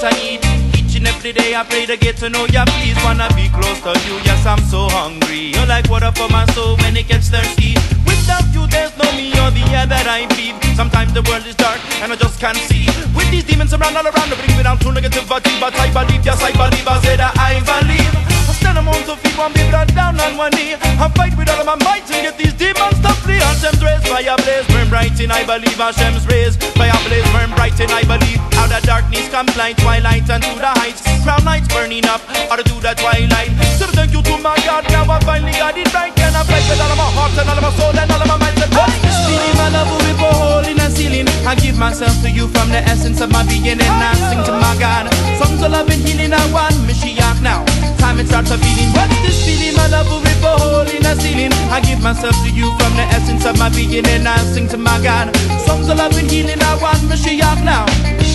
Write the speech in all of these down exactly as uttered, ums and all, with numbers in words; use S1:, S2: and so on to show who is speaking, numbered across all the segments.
S1: I eat. Each and every day I pray to get to know ya. Please wanna be close to you. Yes, I'm so hungry. You're like water for my soul when it gets thirsty. Without you there's no me or the air that I breathe. Sometimes the world is dark and I just can't see. With these demons around all around, they bring me down to negativity. But I believe, yes I believe, I say that I believe. I stand among two feet, one be blood down on one knee. I fight with all of my might to get these demons to flee. Hashem's rays, fire blaze, burn bright in I believe. Hashem's rays, fire blaze, burn bright in I believe. Out of darkness comes light, twilight and to the heights. Crown nights burning up, or to the twilight. So thank you to my God, now I finally got it right. And I fight with all of my heart and all of my soul and all of my mind. What's this feeling, my love, with a hole in the ceiling? I give myself to you from the essence of my being, and I sing to my God. Songs of love and healing, I want Mashiach now. Time it starts a feeling. What's this feeling, my love, with a hole in the ceiling? I give myself to you from the essence of my being, and I sing to my God. Songs of love and healing, I want Mashiach now.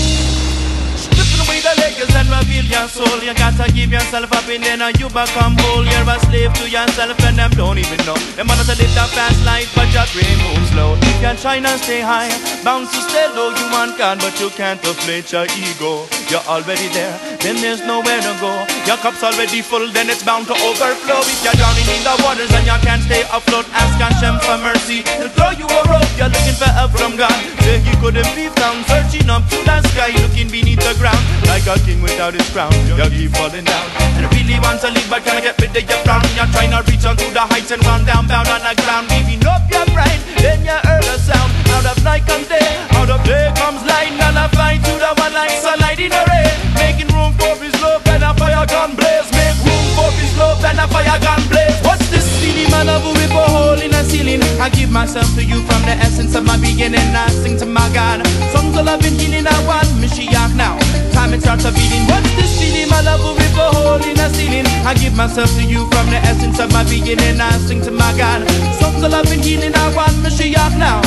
S1: Stripping away the layers and reveal your soul. You gotta give yourself up and then you become whole. You're a slave to yourself and them don't even know. Them want to live that fast life but your brain moves slow. You're trying to stay high, bound to stay low. You want God but you can't deflate your ego. You're already there, then there's nowhere to go. Your cup's already full, then it's bound to overflow. If you're drowning in the waters and you can't stay afloat, ask Hashem for mercy, he'll throw you a rope. You're looking for help from God, say he couldn't be found. Searching up to the sky, looking beneath the ground. Like a king without his crown, you keep falling down. And I really want to leave, but can I get rid of your frown? You're trying to reach onto the heights and run down, bound on the ground. Giving up your pride, then you heard a sound. Out of night comes day, out of day comes light. And I fight to the one like sunlight in the rain. Making room for his love and a fire gun blaze. Make room for his love and a fire gun blaze. What's this feeling, my love, with a hole in the ceiling? I give myself to you from the essence of my being, and I sing to my God. Songs of love and healing, I want Mashiach now. Time it starts a beating. What's this feeling, my love, with a hole in the ceiling? I give myself to you from the essence of my being, and I sing to my God. Songs of love and healing, I want Mashiach now.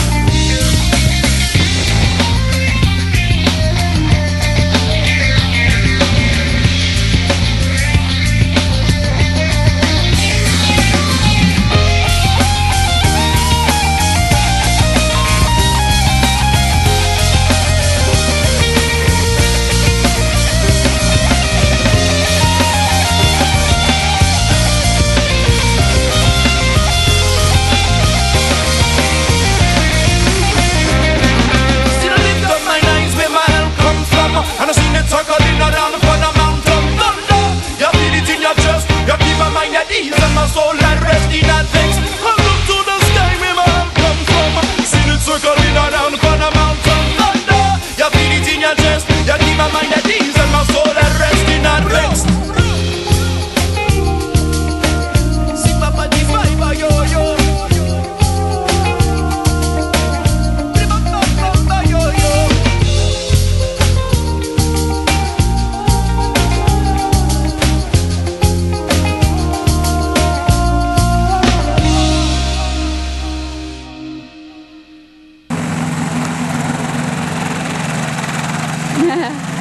S1: And I seen it circling around upon a mountain thunder. You feel it in your chest, you keep my mind at ease and my soul at rest in that things. I look to the sky where my help comes from. Seen it circling around upon a mountain thunder. You feel it in your chest, you keep my mind at ease and my soul at rest in that things. See Papa G's vibe, yo yo.
S2: Yeah.